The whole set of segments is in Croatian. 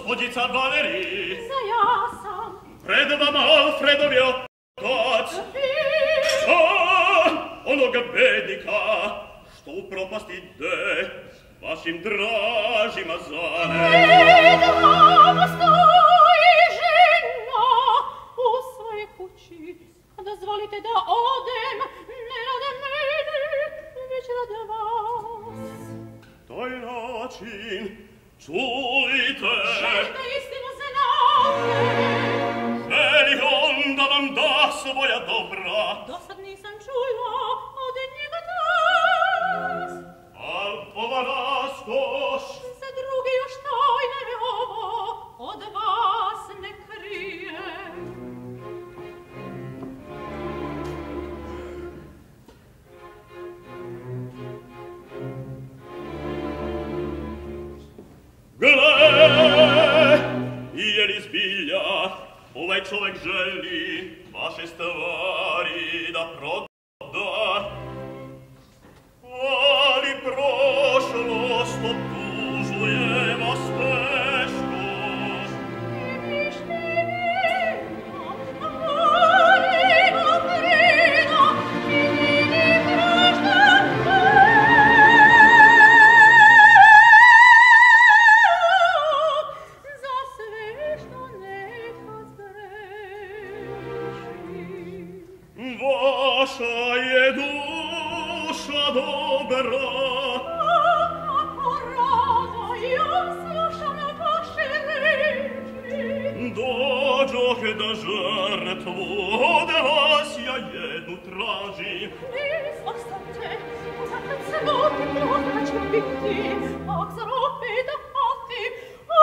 Gospođica Valery. Za ja sam. Pred vama Alfredov je otac. Onoga bednika, što u propast ide, vašim dražima zane. Pred vama stoji žena u svojoj kući. Dozvolite da odem, ne rade mene, već rade vas. Taj način, čujte. Željte istinu znate. Želi on da vam da svoja dobra. Dosad nisam čula od njega nas. Al ova raskoš. Za drugi još tajne ovo od vas ne krije. Gle, je li zbilja ovaj čovek želi vaše stvari da proda? Ali prošlost optužuje vas teško. Vaša je duša dobra. Kako rado ja slušam vaše reči. Dođoh da žrtvu od vas ja jednu tražim. Ostavte, zakad se vodi plodna će biti, ak zar opet da patim.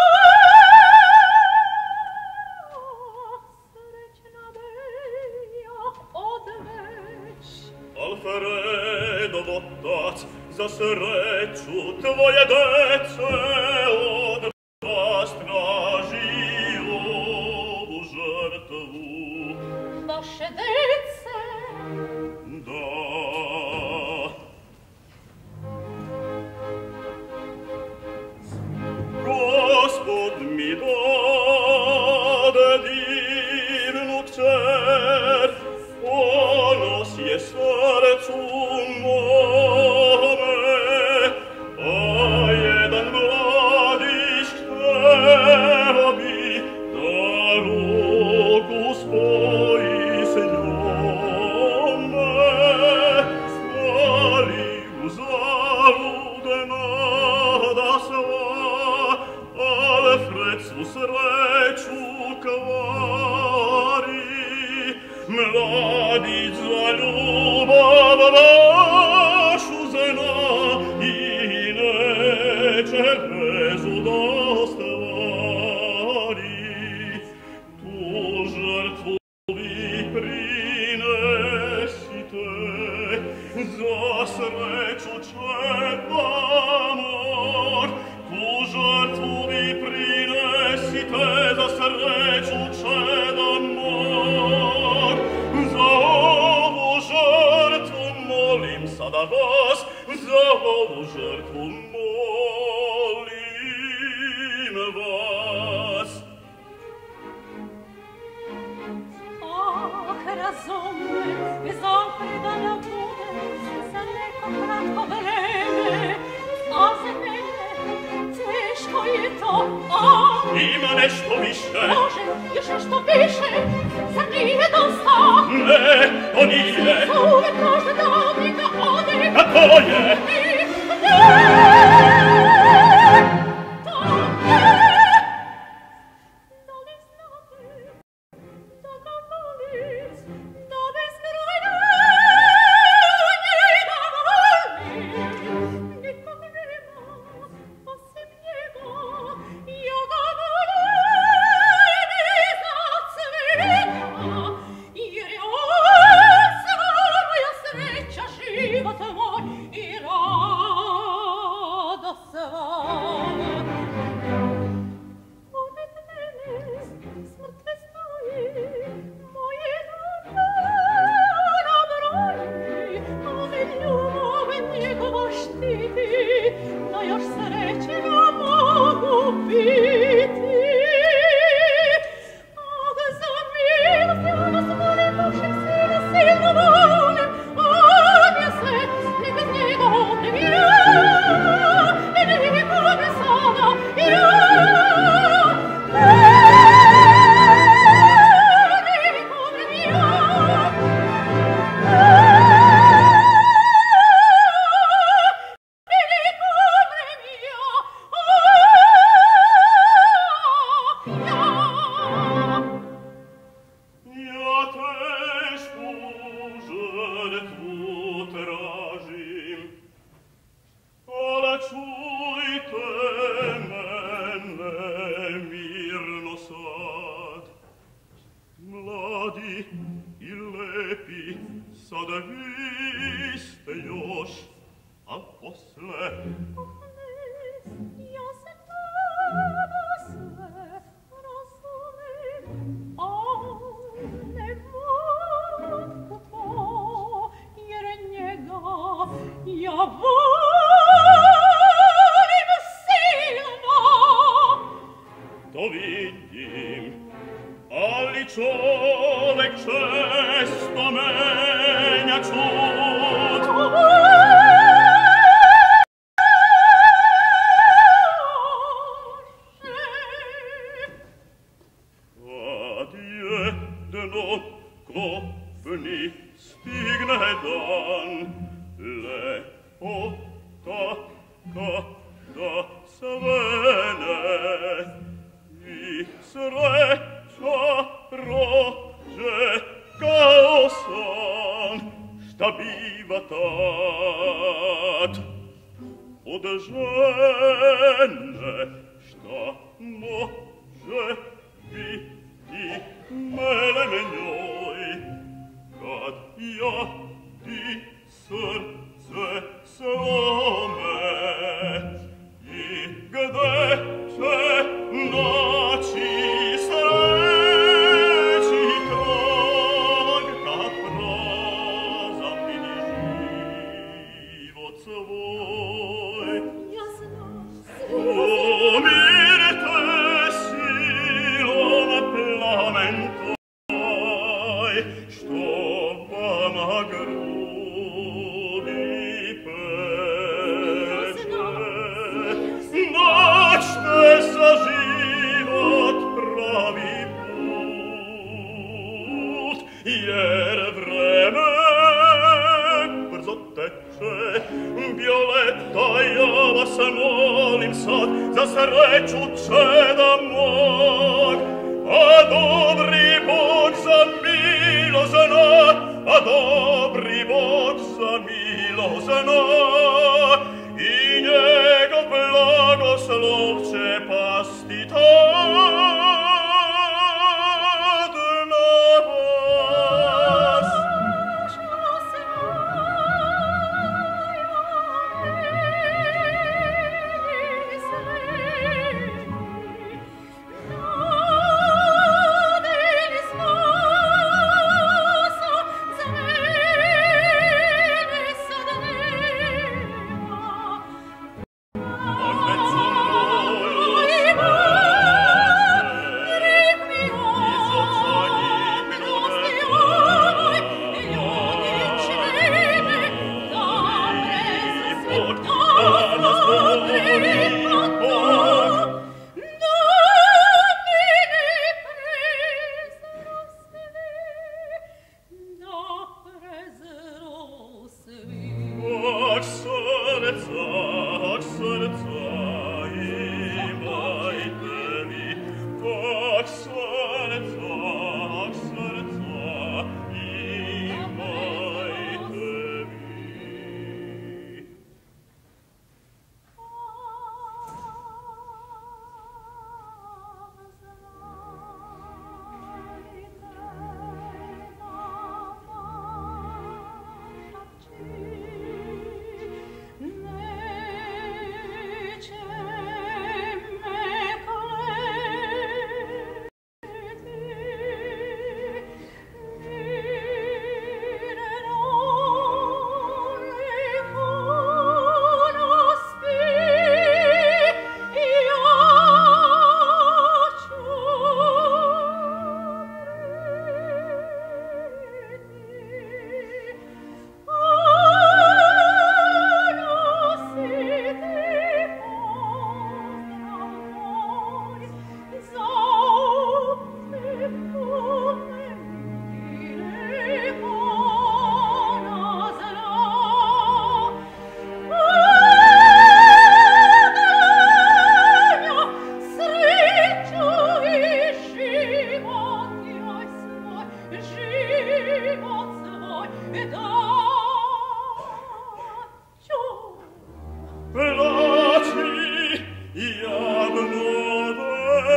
Srećna belja odveć. Alfredov otac, za sreću tvoje dece od vas traži ovu žrtvu. Vaše dece? Da. Gospod mi dade divnu kćer, ponos je srcu mome, a jedan mladić hteo bi da ruku spoji s njome, ali uzalude nada sva, Alfred svu sreću kvari. Mladić za ljubav vašu zna i neće vezu da ostvari. Tu žrtvu vi prinesite, za sreću će amor. Tu žrtvu vi prinesite, za sreću će amor. Za ovu žrtvu molim sada vas, za ovu žrtvu molim vas. Razumne, bez Alfreda da bude za neko kratko vreme, a za mene teško je to. Ima nešto više. Može, još nešto više, zar nije dosta? Ne, to nije. Uvek možda da od njega ode. A to je. Život moj i rad. mirno sad. Mladi I lepi, sad vi ste još, a posle... Ja se tada sve razumem, a ne mogu to, jer njega ja volim silno. To vidim, ali čovek često menja čud. Kad jedno kopni stigne dan, lepota kada svene I sreća prođe kao san, šta biva tad od žene, šta može biti melem njoj, kad ja ti srce slome I gde će naći sreći trag, kad prazan vidi život svoj. Umirte silom plamen tvoj, što vama grudi peče. Naćte za život pravi put, jer vreme brzo teče. Violeta, ja vas molim sad za sreću čeda mog, a dobri Bog za milost zna, a dobri Bog za milost zna, I njegov blagoslov će pasti tad na vas. Za mene sad ne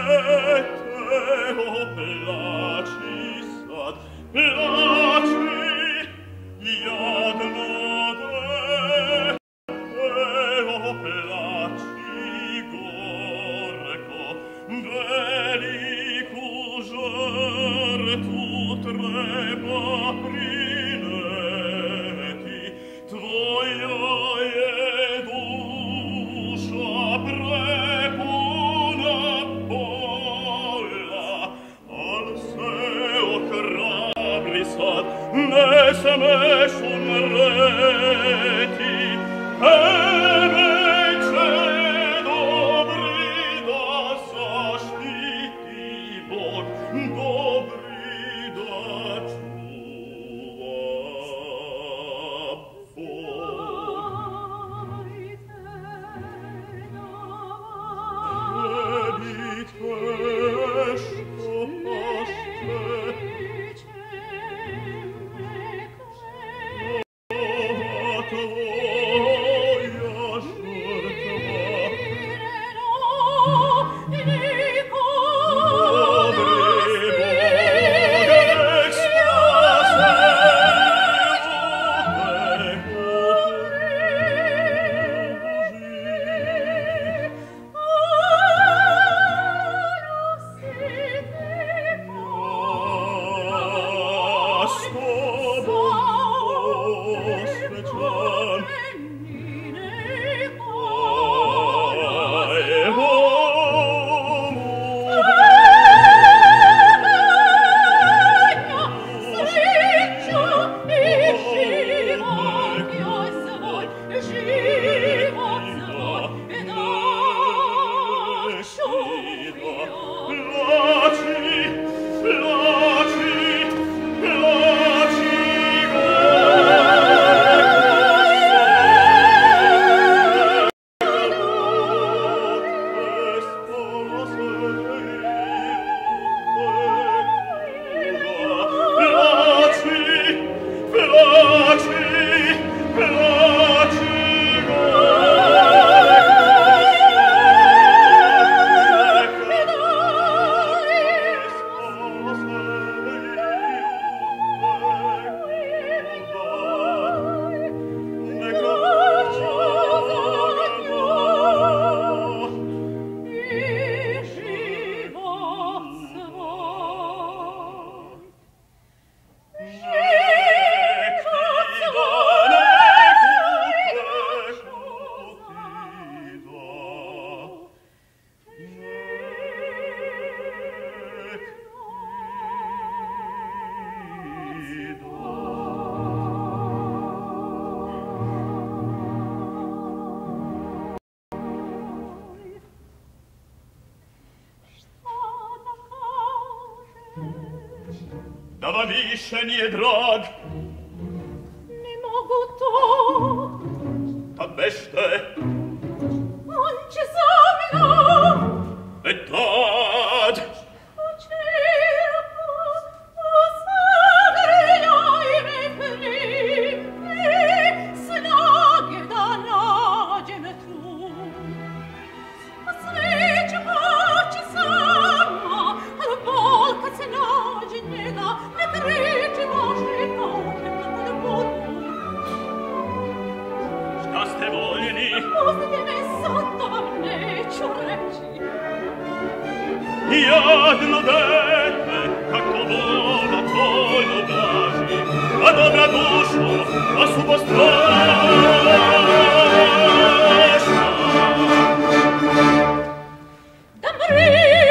Da vam više nije drag. Ne mogu to. Pa bešte. On će za mnom. Tad. Jadno dete, kako vola tvojno gaži, a dobra dušo, a subo strašna. Da mri,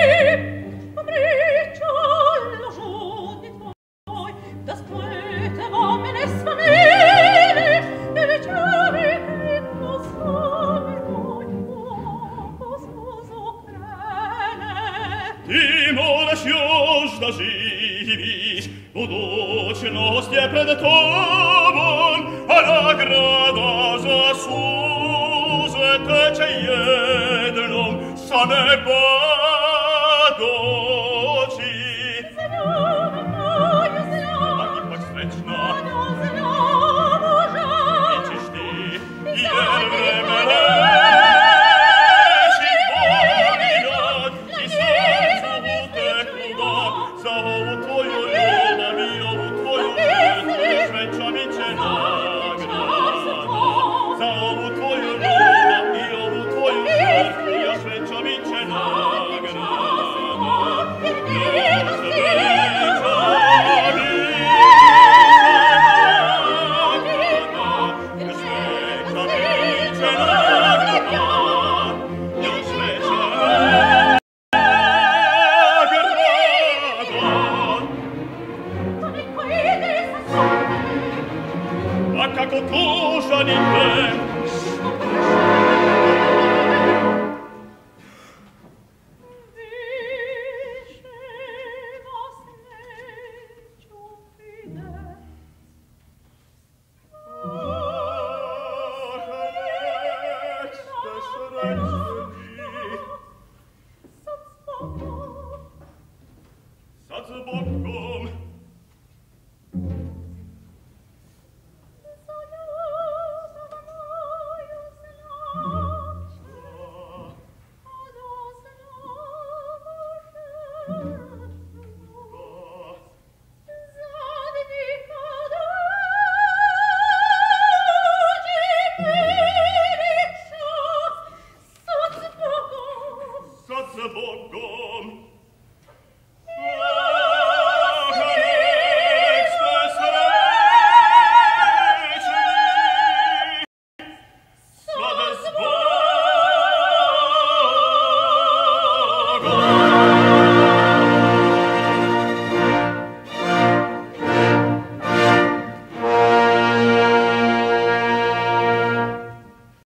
čolno žudni tvoj, da splete vam mene s famili, da večeri kripno slavi moj, ako suzu krene. Ti moraš još da živiš, budućnost je pred tobom, a nagrada za suze teče jednom sa neba doći. Znamo moju znamo, A ipak srećna, znamo žal, ićiš ti, jer vreme leči, Bog i rad, i sve. bockom. Thank you.